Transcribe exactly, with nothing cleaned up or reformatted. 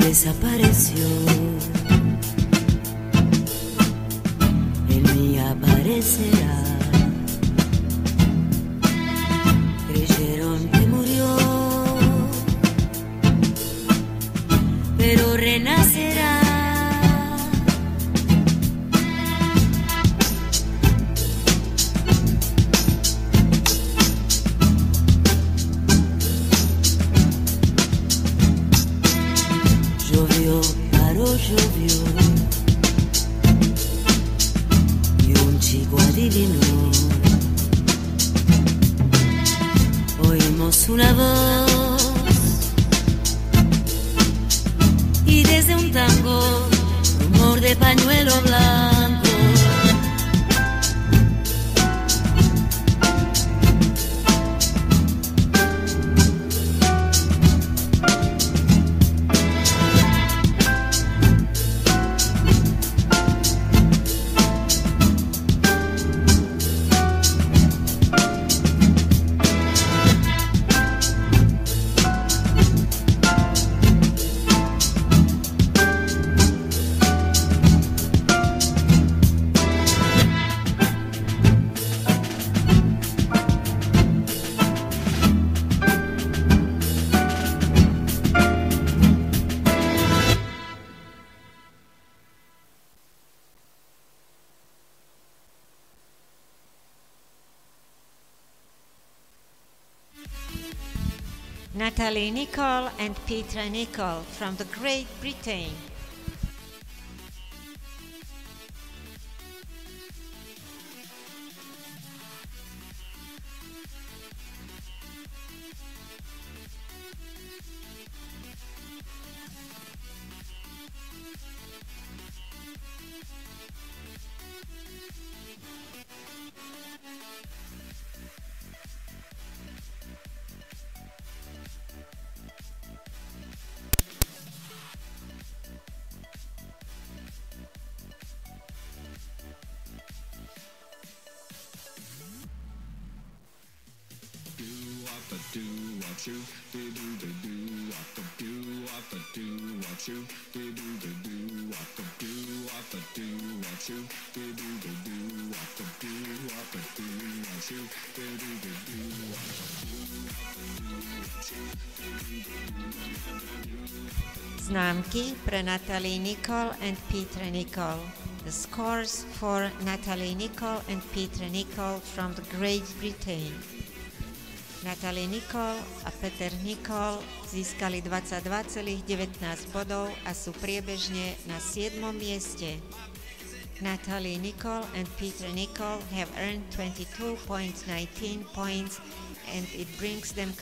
desapareció. En mí aparecerá. Creyeron que murió, pero renacerá. Llovió, paró, llovió, y un chico adivinó. Oímos una voz, y desde un tango, rumor de pañuelo blanco. Natalie, Nicoll and Petra Nicoll from the Great Britain. Do what you do do do do what the do what the do what you do do do do what the do what the do what you do do do do what the do what the do what you do do do do what the Známky pre Natalie Nicoll and Petra Nicoll. The scores for Natalie Nicoll and Petra Nicoll from the Great Britain. Natalie Nicoll a Peter Nicoll získali dvadsaťdva celá devätnásť bodov a sú priebežne na siedmom mieste. Natalie Nicoll and Peter Nicoll have earned twenty-two point one nine points and it brings them